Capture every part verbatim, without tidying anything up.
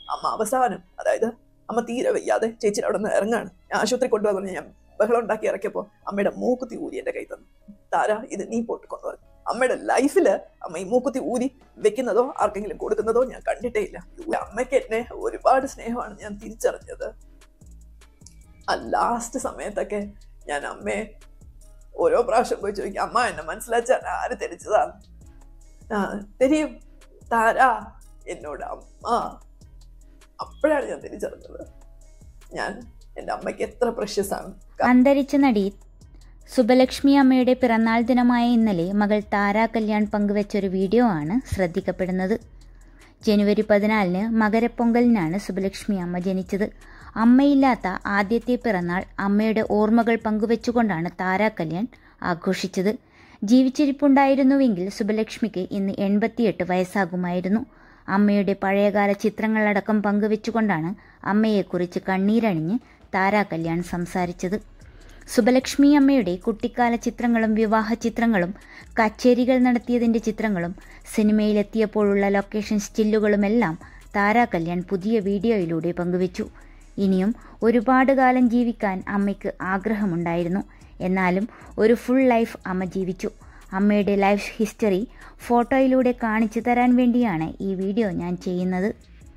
അമ്മ അവസാനം, അതായത് അമ്മ തീരെ വയ്യാതെ ചേച്ചിയുടെ അവിടെ നിന്ന് ഇറങ്ങാണ്. ഞാൻ ആശുപത്രി കൊണ്ടുപോകാൻ പറഞ്ഞ് ഞാൻ ബഹളം ഉണ്ടാക്കി ഇറക്കിയപ്പോൾ അമ്മയുടെ മൂക്കുത്തി ഊരി എൻ്റെ കൈ തന്നു. താര, ഇത് നീ പൊട്ടിക്കൊന്നു പറഞ്ഞു. അമ്മയുടെ ലൈഫില് അമ്മ ഈ മൂക്കുത്തി ഊരി വെക്കുന്നതോ ആർക്കെങ്കിലും കൊടുക്കുന്നതോ ഞാൻ കണ്ടിട്ടേ ഇല്ല. അമ്മയ്ക്ക് എന്നെ ഒരുപാട് സ്നേഹമാണ് ഞാൻ തിരിച്ചറിഞ്ഞത്. ആ ലാസ്റ്റ് സമയത്തൊക്കെ ഞാൻ അമ്മയെ ഓരോ പ്രാവശ്യം പോയി ചോദിക്കും, അമ്മ എന്നെ മനസ്സിലാച്ചാൽ ആര് തെരിച്ചതാണ്? ആ തെരിയും താര എന്നോട് അമ്മ. അപ്പോഴാണ് ഞാൻ തിരിച്ചറിഞ്ഞത് ഞാൻ എൻ്റെ അമ്മയ്ക്ക് എത്ര പ്രഷ്യസ് ആണ്. അന്തരിച്ച നടി സുബലക്ഷ്മി അമ്മയുടെ പിറന്നാൾ ദിനമായ ഇന്നലെ മകൾ താര കല്യാൺ പങ്കുവച്ചൊരു വീഡിയോ ആണ് ശ്രദ്ധിക്കപ്പെടുന്നത്. ജനുവരി പതിനാലിന് മകരപ്പൊങ്കലിനാണ് സുബലക്ഷ്മി അമ്മ ജനിച്ചത്. അമ്മയില്ലാത്ത ആദ്യത്തെ പിറന്നാൾ അമ്മയുടെ ഓർമ്മകൾ പങ്കുവെച്ചുകൊണ്ടാണ് താര കല്യാൺ ആഘോഷിച്ചത്. ജീവിച്ചിരിപ്പുണ്ടായിരുന്നുവെങ്കിൽ സുബലക്ഷ്മിക്ക് ഇന്ന് എൺപത്തിയെട്ട് വയസ്സാകുമായിരുന്നു. അമ്മയുടെ പഴയകാല ചിത്രങ്ങളടക്കം പങ്കുവെച്ചുകൊണ്ടാണ് അമ്മയെക്കുറിച്ച് കണ്ണീരണിഞ്ഞ് താര കല്യാൺ സംസാരിച്ചത്. സുബലക്ഷ്മി അമ്മയുടെ കുട്ടിക്കാല ചിത്രങ്ങളും വിവാഹ ചിത്രങ്ങളും കച്ചേരികൾ നടത്തിയതിൻ്റെ ചിത്രങ്ങളും സിനിമയിലെത്തിയപ്പോഴുള്ള ലൊക്കേഷൻ സ്റ്റില്ലുകളുമെല്ലാം താര കല്യാൺ പുതിയ വീഡിയോയിലൂടെ പങ്കുവച്ചു. ഇനിയും ഒരുപാട് കാലം ജീവിക്കാൻ അമ്മയ്ക്ക് ആഗ്രഹമുണ്ടായിരുന്നു. എന്നാലും ഒരു ഫുൾ ലൈഫ് അമ്മ ജീവിച്ചു. അമ്മയുടെ ലൈഫ് ഹിസ്റ്ററി ഫോട്ടോയിലൂടെ കാണിച്ചു തരാൻ വേണ്ടിയാണ് ഈ വീഡിയോ ഞാൻ ചെയ്യുന്നത്.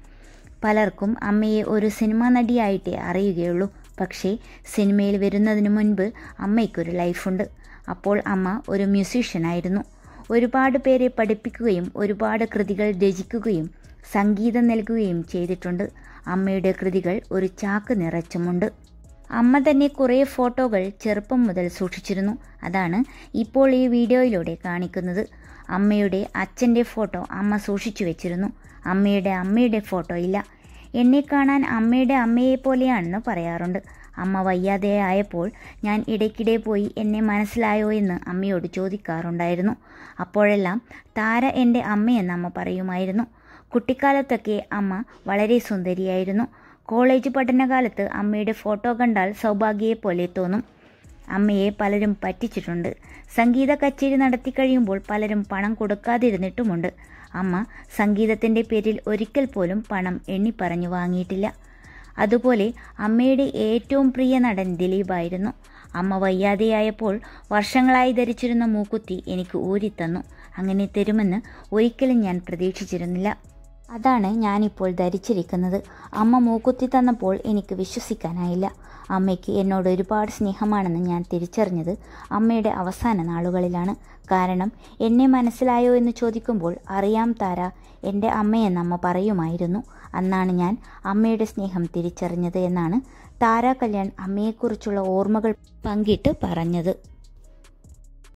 പലർക്കും അമ്മയെ ഒരു സിനിമാ നടിയായിട്ടേ അറിയുകയുള്ളൂ. പക്ഷേ സിനിമയിൽ വരുന്നതിന് മുൻപ് അമ്മയ്ക്കൊരു ലൈഫുണ്ട്. അപ്പോൾ അമ്മ ഒരു മ്യൂസീഷ്യനായിരുന്നു. ഒരുപാട് പേരെ പഠിപ്പിക്കുകയും ഒരുപാട് കൃതികൾ രചിക്കുകയും സംഗീതം നൽകുകയും ചെയ്തിട്ടുണ്ട്. അമ്മയുടെ കൃതികൾ ഒരു ചാക്ക് നിറച്ചുമുണ്ട്. അമ്മ തന്നെ കുറേ ഫോട്ടോകൾ ചെറുപ്പം മുതൽ സൂക്ഷിച്ചിരുന്നു. അതാണ് ഇപ്പോൾ ഈ വീഡിയോയിലൂടെ കാണിക്കുന്നത്. അമ്മയുടെ അച്ഛൻ്റെ ഫോട്ടോ അമ്മ സൂക്ഷിച്ചു വെച്ചിരുന്നു. അമ്മയുടെ അമ്മയുടെ ഫോട്ടോ ഇല്ല. എന്നെ കാണാൻ അമ്മയുടെ അമ്മയെ പോലെയാണെന്ന് പറയാറുണ്ട്. അമ്മ വയ്യാതെ ആയപ്പോൾ ഞാൻ ഇടയ്ക്കിടെ പോയി എന്നെ മനസ്സിലായോ എന്ന് അമ്മയോട് ചോദിക്കാറുണ്ടായിരുന്നു. അപ്പോഴെല്ലാം താര എൻ്റെ അമ്മയെന്ന് അമ്മ പറയുമായിരുന്നു. കുട്ടിക്കാലത്തൊക്കെ അമ്മ വളരെ സുന്ദരിയായിരുന്നു. കോളേജ് പഠനകാലത്ത് അമ്മയുടെ ഫോട്ടോ കണ്ടാൽ സൗഭാഗ്യയെപ്പോലെ തോന്നും. അമ്മയെ പലരും പറ്റിച്ചിട്ടുണ്ട്. സംഗീത കച്ചേരി നടത്തി കഴിയുമ്പോൾ പലരും പണം കൊടുക്കാതിരുന്നിട്ടുമുണ്ട്. അമ്മ സംഗീതത്തിൻ്റെ പേരിൽ ഒരിക്കൽ പോലും പണം എണ്ണിപ്പറഞ്ഞു വാങ്ങിയിട്ടില്ല. അതുപോലെ അമ്മയുടെ ഏറ്റവും പ്രിയ നടൻ ദിലീപായിരുന്നു. അമ്മ വയ്യാതെയായപ്പോൾ വർഷങ്ങളായി ധരിച്ചിരുന്ന മൂക്കുത്തി എനിക്ക് ഊരിത്തന്നു. അങ്ങനെ തരുമെന്ന് ഒരിക്കലും ഞാൻ പ്രതീക്ഷിച്ചിരുന്നില്ല. അതാണ് ഞാനിപ്പോൾ ധരിച്ചിരിക്കുന്നത്. അമ്മ മൂക്കുത്തി തന്നപ്പോൾ എനിക്ക് വിശ്വസിക്കാനായില്ല. അമ്മയ്ക്ക് എന്നോട് ഒരുപാട് സ്നേഹമാണെന്ന് ഞാൻ തിരിച്ചറിഞ്ഞത് അമ്മയുടെ അവസാന നാളുകളിലാണ്. കാരണം എന്നെ മനസ്സിലായോ എന്ന് ചോദിക്കുമ്പോൾ അറിയാം താര, എൻ്റെ അമ്മയെന്ന് അമ്മ പറയുമായിരുന്നു. അന്നാണ് ഞാൻ അമ്മയുടെ സ്നേഹം തിരിച്ചറിഞ്ഞത് എന്നാണ് താര കല്യാൺ അമ്മയെക്കുറിച്ചുള്ള ഓർമ്മകൾ പങ്കിട്ട് പറഞ്ഞത്.